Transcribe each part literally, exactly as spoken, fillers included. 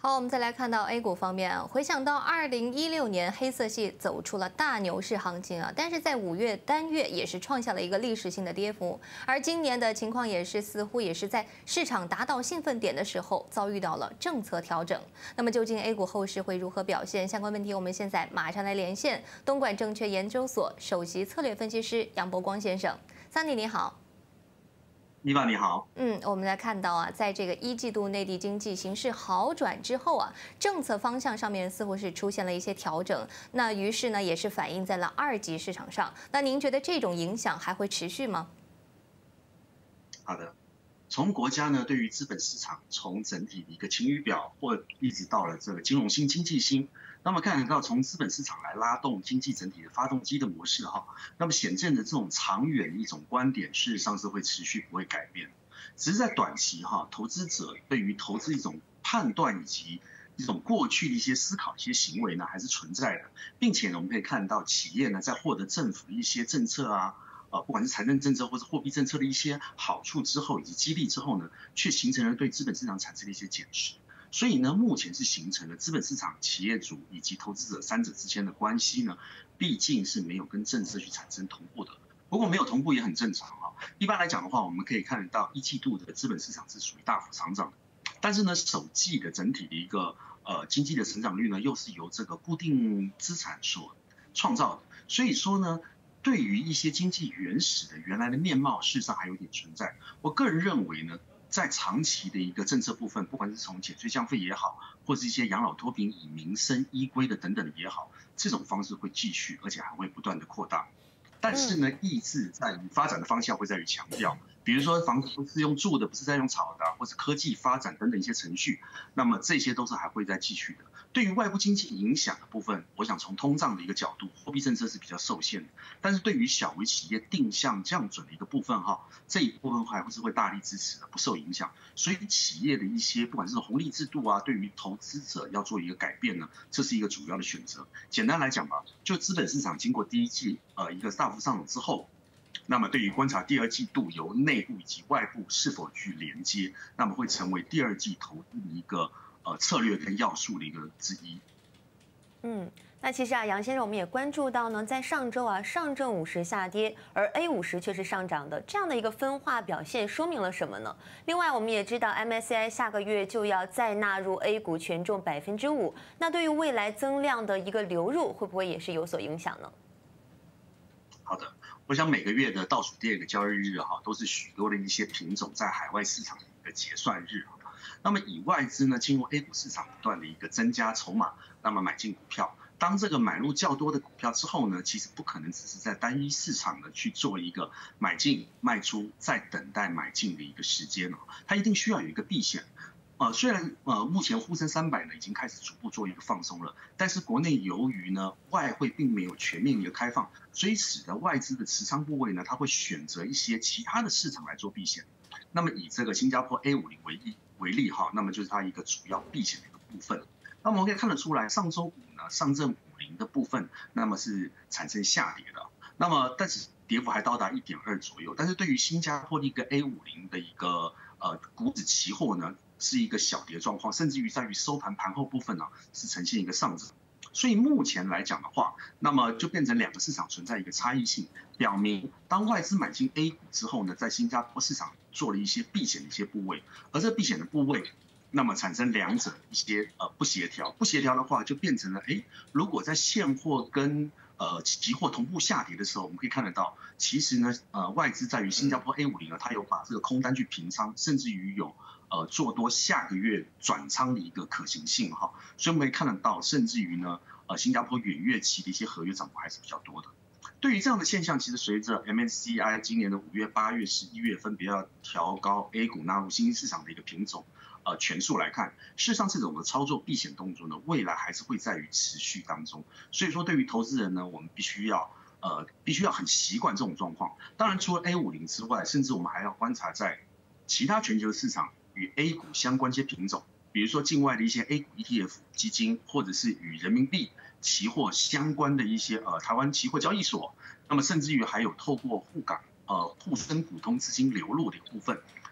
好，我们再来看到 A 股方面啊，回想到二零一六年黑色系走出了大牛市行情啊，但是在五月单月也是创下了一个历史性的跌幅，而今年的情况也是似乎也是在市场达到兴奋点的时候遭遇到了政策调整。那么究竟 A 股后市会如何表现？相关问题我们现在马上来连线东莞证券研究所首席策略分析师杨伯光先生。桑尼你好。 妮娜你好， 嗯，我们来看到啊，在这个一季度内地经济形势好转之后啊，政策方向上面似乎是出现了一些调整，那于是呢也是反映在了二级市场上。那您觉得这种影响还会持续吗？ 好的，从国家呢对于资本市场从整体的一个晴雨表，或一直到了这个金融新经济新，那么看得到从资本市场来拉动经济整体的发动机的模式哈，那么显见的这种长远的一种观点，事实上是会持续不会改变，只是在短期哈，投资者对于投资一种判断以及一种过去的一些思考、一些行为呢，还是存在的，并且呢，我们可以看到企业呢在获得政府的一些政策啊。呃，不管是财政政策或是货币政策的一些好处之后，以及激励之后呢，却形成了对资本市场产生的一些减持。所以呢，目前是形成了资本市场、企业主以及投资者三者之间的关系呢，毕竟是没有跟政策去产生同步的。不过没有同步也很正常啊。一般来讲的话，我们可以看得到一季度的资本市场是属于大幅上涨的，但是呢，首季的整体的一个呃经济的成长率呢，又是由这个固定资产所创造的。所以说呢。对于一些经济原始的原来的面貌，事实上还有点存在。我个人认为呢，在长期的一个政策部分，不管是从减税降费也好，或是一些养老脱贫以民生依归的等等的也好，这种方式会继续，而且还会不断的扩大。但是呢，意志在于发展的方向会在于强调，比如说房子不是用住的，不是在用炒的，或是科技发展等等一些程序，那么这些都是还会再继续的。对于外部经济影响的部分，我想从通胀的一个角度，货币政策是比较受限的。但是对于小微企业定向降准的一个部分哈，这一部分还会是会大力支持的，不受影响。所以企业的一些不管是红利制度啊，对于投资者要做一个改变呢，这是一个主要的选择。简单来讲吧，就资本市场经过第一季呃一个大幅上涨之后。那么对于观察第二季度由内部以及外部是否去连接，那么会成为第二季投资的一个呃策略跟要素的一个之一。 嗯，那其实啊，杨先生，我们也关注到呢，在上周啊，上证五十下跌，而 A 五十却是上涨的，这样的一个分化表现说明了什么呢？另外，我们也知道 M S C I 下个月就要再纳入 A 股权重百分之五，那对于未来增量的一个流入，会不会也是有所影响呢？ 好的。我想每个月的倒数第二个交易日哈，都是许多的一些品种在海外市场的一个结算日。那么以外资呢进入 A 股市场不断的一个增加筹码，那么买进股票。当这个买入较多的股票之后呢，其实不可能只是在单一市场呢去做一个买进卖出，再等待买进的一个时间哦，它一定需要有一个避险。呃，虽然呃目前沪深三百呢已经开始逐步做一个放松了，但是国内由于呢外汇并没有全面的一个开放，所以使得外资的持仓部位呢，它会选择一些其他的市场来做避险。那么以这个新加坡 A 五十 为例为例哈，那么就是它一个主要避险的一个部分。那么我们可以看得出来，上周五呢上证五零的部分，那么是产生下跌的，那么但是跌幅还高达 一点二 左右。但是对于新加坡的一个 A 五十 的一个呃股指期货呢，是一个小跌状况，甚至于在于收盘盘后部分呢、啊、是呈现一个上涨。所以目前来讲的话，那么就变成两个市场存在一个差异性，表明当外资买进 A 股之后呢，在新加坡市场做了一些避险的一些部位，而这避险的部位，那么产生两者一些呃不协调，不协调的话就变成了，哎，如果在现货跟呃期货同步下跌的时候，我们可以看得到，其实呢，呃外资在于新加坡 A 五十 呢，它有把这个空单去平仓，甚至于有呃做多下个月转仓的一个可行性哈，所以我们可以看得到，甚至于呢，呃新加坡远月期的一些合约涨幅还是比较多的。对于这样的现象，其实随着 M S C I 今年的五月、八月、十一月分别要调高 A 股纳入新兴市场的一个品种，呃权数来看，事实上这种的操作避险动作呢，未来还是会在于持续当中。所以说，对于投资人呢，我们必须要呃必须要很习惯这种状况。当然，除了 A 五十 之外，甚至我们还要观察在其他全球市场与 A 股相关一些品种，比如说境外的一些 A 股 E T F 基金，或者是与人民币期货相关的一些呃台湾期货交易所，那么甚至于还有透过沪港呃沪深股通资金流入的一个部分，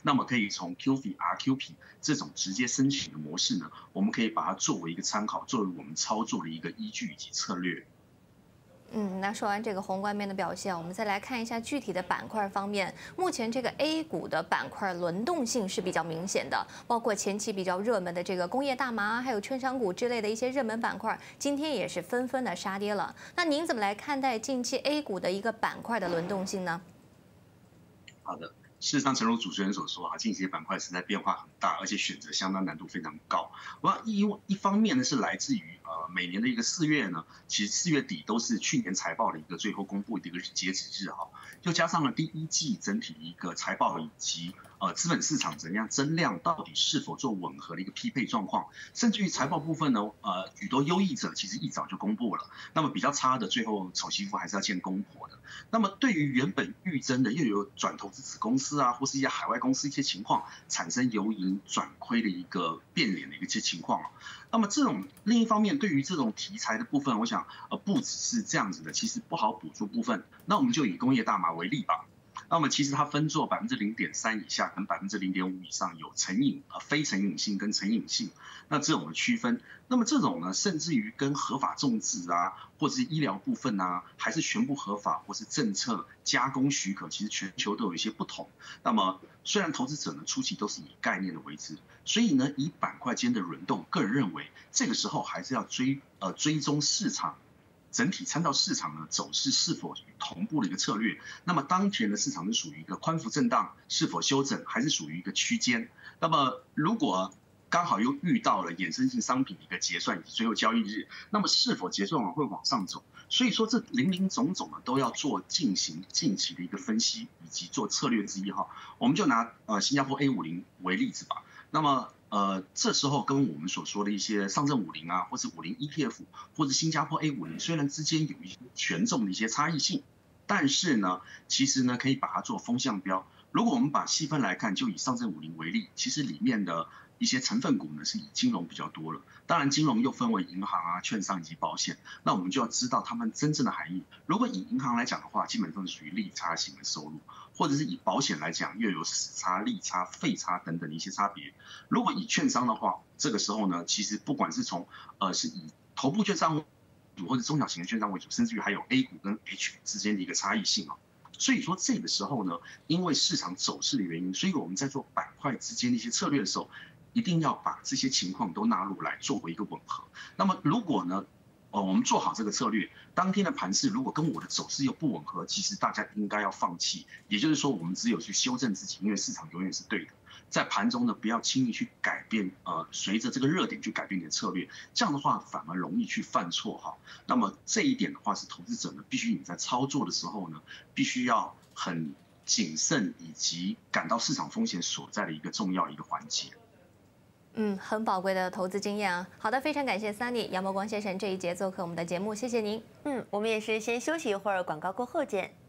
那么可以从 Q F I、R Q P 这种直接申请的模式呢，我们可以把它作为一个参考，作为我们操作的一个依据以及策略。 嗯，那说完这个宏观面的表现，我们再来看一下具体的板块方面。目前这个 A 股的板块轮动性是比较明显的，包括前期比较热门的这个工业大麻，还有券商股之类的一些热门板块，今天也是纷纷的杀跌了。那您怎么来看待近期 A 股的一个板块的轮动性呢？ 好的。事实上，诚如主持人所说啊，近期板块实在变化很大，而且选择相当难度非常高。我一一方面呢是来自于呃每年的一个四月呢，其实四月底都是去年财报的一个最后公布的一个截止日哈，又加上了第一季整体的一个财报以及呃资本市场怎样增量到底是否做吻合的一个匹配状况，甚至于财报部分呢，呃许多优异者其实一早就公布了，那么比较差的最后丑媳妇还是要见公婆的。那么对于原本预增的又有转投资子公司啊，或是一些海外公司一些情况产生由盈转亏的一个变脸的一个些情况啊。那么这种另一方面，对于这种题材的部分，我想呃不只是这样子的，其实不好捕捉部分。那我们就以工业大麻为例吧。那么其实它分作百分之零点三以下跟百分之零点五以上有成瘾呃非成瘾性跟成瘾性，那这种的区分。那么这种呢，甚至于跟合法种植啊，或者是医疗部分啊，还是全部合法，或是政策加工许可，其实全球都有一些不同。那么虽然投资者呢初期都是以概念的为主，所以呢以板块间的轮动，个人认为这个时候还是要追呃追踪市场。整体参照市场的走势是否同步的一个策略，那么当前的市场是属于一个宽幅震荡，是否修整，还是属于一个区间？那么如果刚好又遇到了衍生性商品的一个结算以及最后交易日，那么是否结算完会往上走？所以说这林林总总呢都要做进行近期的一个分析以及做策略之一哈。我们就拿呃新加坡 A 五十 为例子吧，那么。呃，这时候跟我们所说的一些上证五零啊，或是五零 E T F， 或是新加坡 A 五十，虽然之间有一些权重的一些差异性，但是呢，其实呢可以把它做风向标。如果我们把细分来看，就以上证五零为例，其实里面的一些成分股呢是以金融比较多了。当然，金融又分为银行啊、券商以及保险，那我们就要知道它们真正的含义。如果以银行来讲的话，基本上是属于利差型的收入。或者是以保险来讲，又有死差、利差、费差等等的一些差别。如果以券商的话，这个时候呢，其实不管是从呃是以头部券商为主，或者中小型的券商为主，甚至于还有 A 股跟 H 之间的一个差异性啊。所以说这个时候呢，因为市场走势的原因，所以我们在做板块之间的一些策略的时候，一定要把这些情况都纳入来作为一个吻合。那么如果呢？哦，我们做好这个策略，当天的盘势如果跟我的走势又不吻合，其实大家应该要放弃。也就是说，我们只有去修正自己，因为市场永远是对的。在盘中呢，不要轻易去改变，呃，随着这个热点去改变你的策略，这样的话反而容易去犯错哈。那么这一点的话，是投资者呢，必须你在操作的时候呢，必须要很谨慎，以及感到市场风险所在的一个重要一个环节。 嗯，很宝贵的投资经验啊。好的，非常感谢 Sunny 杨伯光先生这一节做客我们的节目，谢谢您。 嗯，我们也是先休息一会儿，广告过后见。